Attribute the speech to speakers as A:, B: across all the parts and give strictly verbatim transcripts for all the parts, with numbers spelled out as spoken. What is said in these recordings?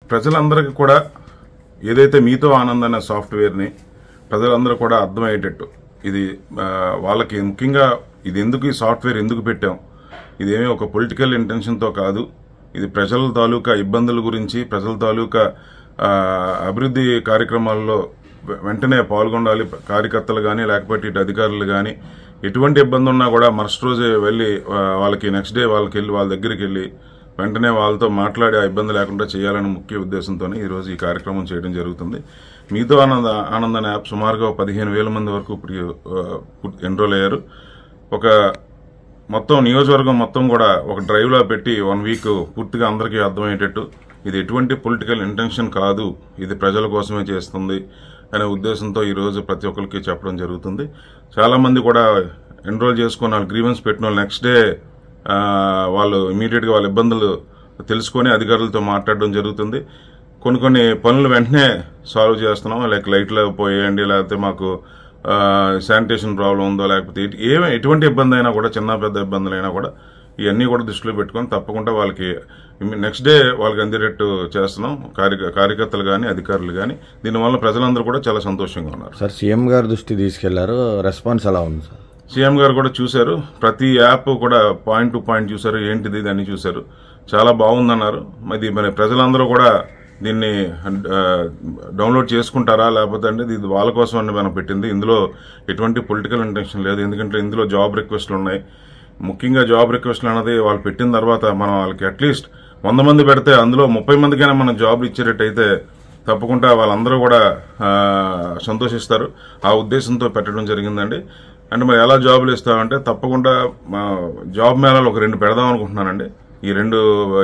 A: ప్రజలందరికీ కూడా ఏదైతే మీతో ఆనందం అనే సాఫ్ట్వేర్ని ప్రజలందరూ కూడా అర్థమయ్యేటట్టు ఇది వాళ్ళకి ముఖ్యంగా ఇది ఎందుకు ఈ సాఫ్ట్వేర్ ఎందుకు పెట్టాం, ఇదేమీ ఒక పొలిటికల్ ఇంటెన్షన్తో కాదు, ఇది ప్రజల తాలూకా ఇబ్బందుల గురించి, ప్రజల తాలూకా అభివృద్ధి కార్యక్రమాల్లో వెంటనే పాల్గొనాలి కార్యకర్తలు కానీ లేకపోతే ఇటు అధికారులు కానీ. ఎటువంటి ఇబ్బంది ఉన్నా కూడా మరుసటి రోజే వెళ్ళి వాళ్ళకి నెక్స్ట్ డే వాళ్ళకి వెళ్ళి వాళ్ళ దగ్గరికి వెళ్ళి వెంటనే వాళ్ళతో మాట్లాడి ఆ ఇబ్బంది లేకుండా చేయాలనే ముఖ్య ఉద్దేశంతోనే ఈరోజు ఈ కార్యక్రమం చేయడం జరుగుతుంది. మీతో ఆనంద ఆనందన యాప్ సుమారుగా పదిహేను వేల మంది వరకు ఇప్పుడు ఎన్రోల్ అయ్యారు. ఒక మొత్తం నియోజకవర్గం మొత్తం కూడా ఒక డ్రైవ్లో పెట్టి వన్ వీక్ పూర్తిగా అందరికీ అర్థమయ్యేటట్టు ఇది ఎటువంటి పొలిటికల్ ఇంటెన్షన్ కాదు, ఇది ప్రజల కోసమే చేస్తుంది అనే ఉద్దేశంతో ఈరోజు ప్రతి ఒక్కరికి చెప్పడం జరుగుతుంది. చాలామంది కూడా ఎన్రోల్ చేసుకున్న వాళ్ళు గ్రీవెన్స్ పెట్టిన వాళ్ళు నెక్స్ట్ డే వాళ్ళు ఇమీడియట్గా వాళ్ళ ఇబ్బందులు తెలుసుకొని అధికారులతో మాట్లాడడం జరుగుతుంది. కొన్ని కొన్ని పనులు వెంటనే సాల్వ్ చేస్తున్నాం, లైక్ లైట్లు పోయేయండి, లేకపోతే మాకు శానిటేషన్ ప్రాబ్లం ఉందో, లేకపోతే ఏమే ఎటువంటి ఇబ్బంది అయినా కూడా చిన్న పెద్ద ఇబ్బందులైనా కూడా ఇవన్నీ కూడా దృష్టిలో పెట్టుకొని తప్పకుండా వాళ్ళకి నెక్స్ట్ డే వాళ్ళకి అందేటట్టు చేస్తున్నాం, కార్య కార్యకర్తలు కానీ అధికారులు కానీ. దీనివల్ల ప్రజలందరూ కూడా చాలా సంతోషంగా ఉన్నారు.
B: సార్ సీఎం గారు దృష్టి తీసుకెళ్లారు, రెస్పాన్స్ ఎలా ఉంది సార్?
A: సీఎం గారు కూడా చూశారు, ప్రతి యాప్ కూడా పాయింట్ టు పాయింట్ చూశారు, ఏంటిది దాన్ని చూశారు, చాలా బాగుందన్నారు. మరి మరి ప్రజలందరూ కూడా దీన్ని డౌన్లోడ్ చేసుకుంటారా లేకపోతే అంటే ఇది వాళ్ళ కోసం అని మనం పెట్టింది. ఇందులో ఎటువంటి పొలిటికల్ ఇంటెన్షన్ లేదు, ఎందుకంటే ఇందులో జాబ్ రిక్వెస్ట్లు ఉన్నాయి. ముఖ్యంగా జాబ్ రిక్వెస్ట్లు అన్నది వాళ్ళు పెట్టిన తర్వాత మనం వాళ్ళకి అట్లీస్ట్ వంద మంది పెడితే అందులో ముప్పై మందికైనా మనం జాబ్లు ఇచ్చేటట్టయితే తప్పకుండా వాళ్ళందరూ కూడా సంతోషిస్తారు. ఆ ఉద్దేశంతో పెట్టడం జరిగిందండి. అంటే మరి ఎలా జాబులు ఇస్తామంటే తప్పకుండా జాబ్ మేళాలు ఒక రెండు పెడదాం అనుకుంటున్నానండి. ఈ రెండు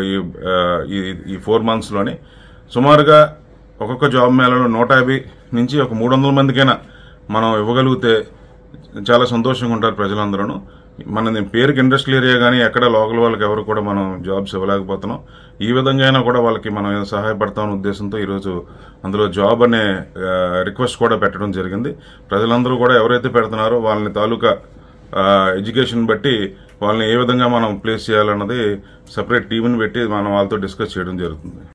A: ఈ ఫోర్ మంత్స్లోని సుమారుగా ఒక్కొక్క జాబ్ మేళలో నూట యాభై నుంచి ఒక మూడు వందల మందికైనా మనం ఇవ్వగలిగితే చాలా సంతోషంగా ఉంటారు ప్రజలందరూ. మన పేరుకి ఇండస్ట్రియల్ ఏరియా కానీ ఎక్కడ లోకల్ వాళ్ళకి ఎవరు కూడా మనం జాబ్స్ ఇవ్వలేకపోతున్నాం. ఈ విధంగా అయినా కూడా వాళ్ళకి మనం సహాయపడతామనే ఉద్దేశంతో ఈరోజు అందులో జాబ్ అనే రిక్వెస్ట్ కూడా పెట్టడం జరిగింది. ప్రజలందరూ కూడా ఎవరైతే పెడుతున్నారో వాళ్ళని తాలూకా ఎడ్యుకేషన్ బట్టి వాళ్ళని ఏ విధంగా మనం ప్లేస్ చేయాలన్నది సపరేట్ టీంని పెట్టి మనం వాళ్ళతో డిస్కస్ చేయడం జరుగుతుంది.